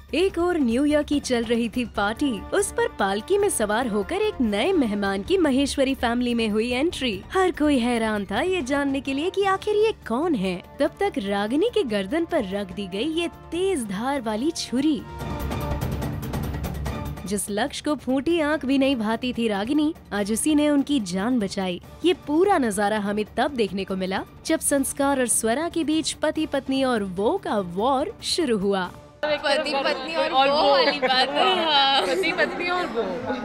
एक और new year की चल रही थी पार्टी। उस पर पालकी में सवार होकर एक नए मेहमान की महेश्वरी फैमिली में हुई एंट्री। हर कोई हैरान था ये जानने के लिए कि आखिर ये कौन है। तब तक रागिनी के गर्दन पर रख दी गई ये तेज धार वाली छुरी। जिस लक्ष्य को फूटी आंख भी नहीं भाती थी रागिनी, आज उसी ने उनकी जान बचाई। ये पूरा नजारा हमें तब देखने को मिला जब संस्कार और स्वरा के बीच पति पत्नी और वो का वॉर शुरू हुआ। पति पत्नी और वो वाली बात है। पति पत्नी और वो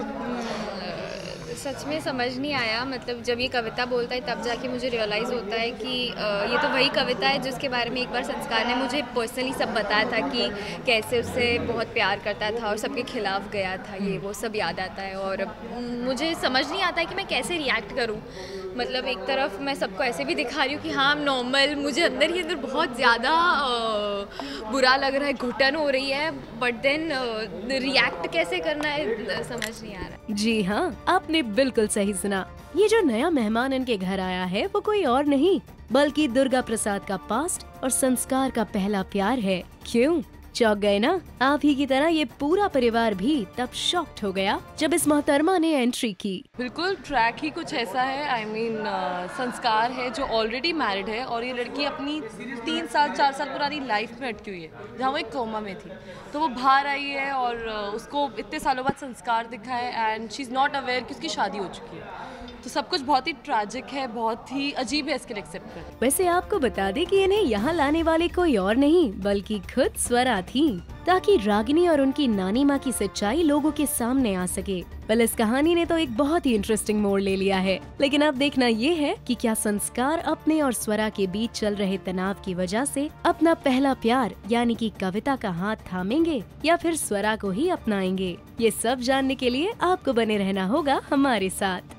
सच में समझ नहीं आया। मतलब जब ये कविता बोलता है तब जाके मुझे रियलाइज़ होता है कि ये तो वही कविता है जिसके बारे में एक बार संस्कार ने मुझे पर्सनली सब बताया था कि कैसे उससे बहुत प्यार करता था और सबके खिलाफ गया था। ये वो सब याद आता है और मुझे समझ नहीं आता है कि मैं कैसे रिएक्ट करूं। मतलब एक तरफ मैं सबको ऐसे भी दिखा रही हूँ कि हाँ नॉर्मल, मुझे अंदर ही अंदर बहुत ज़्यादा बुरा लग रहा है, घुटन हो रही है, बट देन रिएक्ट कैसे करना है समझ नहीं आ रहा। जी हाँ, आपने बिल्कुल सही सुना। ये जो नया मेहमान इनके घर आया है वो कोई और नहीं बल्कि दुर्गा प्रसाद का पास्ट और संस्कार का पहला प्यार है। क्यों चौंक गए ना? आप ही की तरह ये पूरा परिवार भी तब शॉक्ड हो गया जब इस मोहतरमा ने एंट्री की। बिल्कुल ट्रैक ही कुछ ऐसा है। आई मीन संस्कार है जो ऑलरेडी मैरिड है और ये लड़की अपनी 3 साल 4 साल पुरानी लाइफ में अटकी हुई है जहाँ वो एक कोमा में थी। तो वो बाहर आई है और उसको इतने सालों बाद संस्कार दिखा है and she is not aware कि उसकी शादी हो चुकी है। तो सब कुछ बहुत ही ट्रैजिक है, बहुत ही अजीब है इसके लिए एक्सेप्ट करना। वैसे आपको बता दें कि इन्हें यहाँ लाने वाले कोई और नहीं बल्कि खुद स्वरा थी, ताकि रागिनी और उनकी नानी माँ की सच्चाई लोगों के सामने आ सके। वेल इस कहानी ने तो एक बहुत ही इंटरेस्टिंग मोड़ ले लिया है, लेकिन अब देखना ये है कि क्या संस्कार अपने और स्वरा के बीच चल रहे तनाव की वजह से अपना पहला प्यार यानी कि कविता का हाथ थामेंगे या फिर स्वरा को ही अपनाएंगे। ये सब जानने के लिए आपको बने रहना होगा हमारे साथ।